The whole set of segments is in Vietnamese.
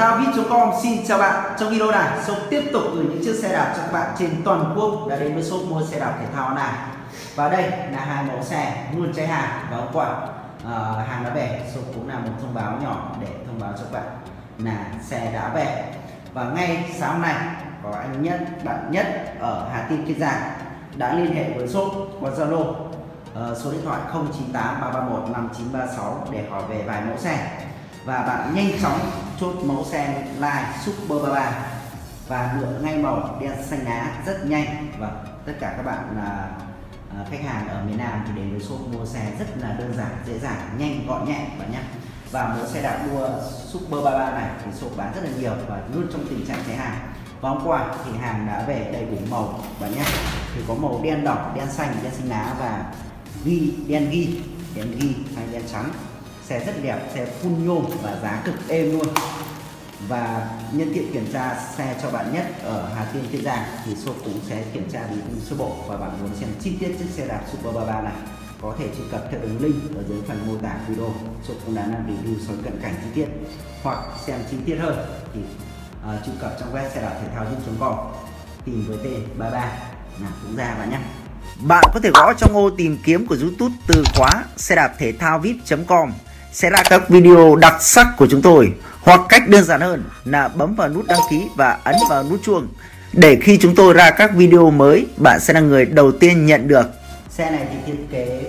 thao vip.com xin chào bạn. Trong video này, shop tiếp tục gửi những chiếc xe đạp cho các bạn trên toàn quốc đã đến với shop mua xe đạp thể thao này. Và đây là hai mẫu xe luôn cháy hàng và hôm qua hàng đã về. Shop cũng là một thông báo nhỏ để thông báo cho các bạn là xe đã về. Và ngay sáng hôm nay có anh Nhất, bạn Nhất ở Hà Tiên Kiên Giang đã liên hệ với shop qua Zalo số điện thoại 098 331 5936 để hỏi về vài mẫu xe. Và bạn nhanh chóng chốt mẫu xe Line Super 33 và lựa ngay màu đen xanh lá rất nhanh. Và tất cả các bạn khách hàng ở miền Nam thì đến với shop mua xe rất là đơn giản, dễ dàng, nhanh, gọn nhẹ bạn nhé. Và mẫu xe đạp đua Super 33 này thì shop bán rất là nhiều và luôn trong tình trạng cháy hàng. Và hôm qua thì hàng đã về đầy đủ màu bạn nhé. Thì có màu đen đỏ, đen xanh lá và đen ghi hay đen trắng. Xe rất đẹp, xe full nhôm và giá cực êm luôn. Và nhân tiện kiểm tra xe cho bạn Nhất ở Hà Tiên Kiên Giang thì shop cũng sẽ kiểm tra bí sơ bộ. Và bạn muốn xem chi tiết chiếc xe đạp Super 33 này có thể truy cập theo đường link ở dưới phần mô tả video. Shop cũng đã làm review so cận cảnh chi tiết. Hoặc xem chi tiết hơn thì truy cập trong web xe đạp thể thao vip.com, tìm với tên 33 là cũng ra bạn nhé. Bạn có thể gõ trong ô tìm kiếm của YouTube từ khóa xe đạp thể thao vip.com sẽ ra các video đặc sắc của chúng tôi, hoặc cách đơn giản hơn là bấm vào nút đăng ký và ấn vào nút chuông để khi chúng tôi ra các video mới bạn sẽ là người đầu tiên nhận được. Xe này thì thiết kế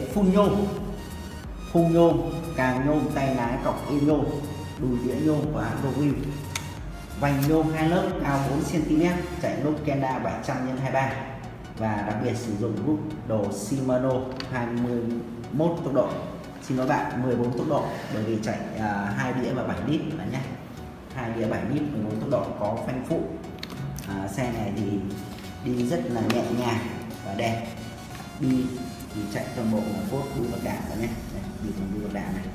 full nhôm, càng nhôm, tay lái, cọc yên nhôm, đùi đĩa nhôm và hãng wheel, vành nhôm 2 lớp, cao 4 cm, chạy lốp Kenda 700x23 và đặc biệt sử dụng rút đồ Shimano 21 tốc độ. Xin lỗi bạn, 14 tốc độ bởi vì chạy 2 đĩa và 7 lít bạn nhé. 2 đĩa 7 lít 14 tốc độ, có phanh phụ. Xe này thì đi rất là nhẹ nhàng và đẹp. Đi thì chạy toàn bộ một phốt đuôi bậc đạn bạn nhé. Đây, đi cùng đuôi bậc đạn này.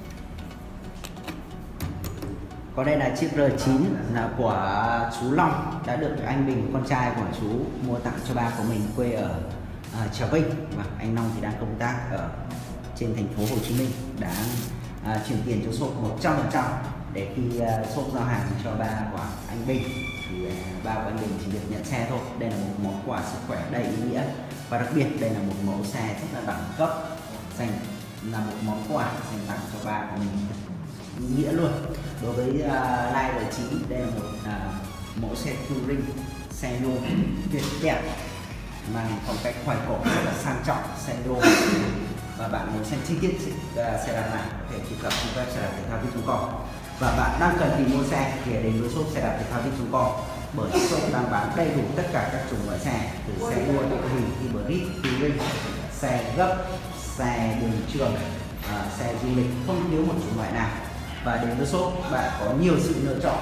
Có đây là chiếc R9 là của chú Long, đã được anh Bình, con trai của chú, mua tặng cho ba của mình quê ở Trà Vinh. Và anh Long thì đang công tác ở trên thành phố Hồ Chí Minh, đã chuyển tiền cho shop 100% để khi shop giao hàng cho ba của anh Bình thì ba của anh Bình chỉ được nhận xe thôi. Đây là một món quà sức khỏe đầy ý nghĩa và đặc biệt đây là một mẫu xe rất là đẳng cấp, dành là một món quà dành tặng cho ba của mình ý nghĩa luôn. Đối với Line R9, đây là một mẫu xe touring, xe nhôm tuyệt đẹp mang phong cách hoài cổ rất là sang trọng, xe nhôm. Và bạn muốn xem chi tiết xe đạp này có thể truy cập trên web xe đạp thể thao vip.com. Và bạn đang cần tìm mua xe thì đến với shop xe đạp thể thao vip.com, bởi shop đang bán đầy đủ tất cả các chủng loại xe, từ xe đua, đội hình, hybrid, touring, xe gấp, xe đường trường, xe du lịch, không thiếu một chủng loại nào. Và đến với shop bạn có nhiều sự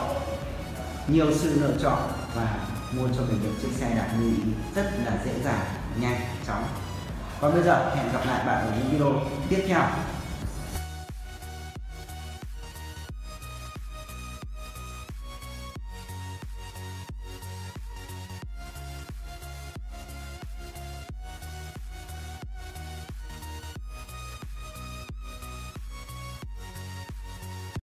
lựa chọn và mua cho mình được chiếc xe đạp như ý rất là dễ dàng, nhanh chóng. Còn bây giờ hẹn gặp lại bạn ở những video tiếp theo.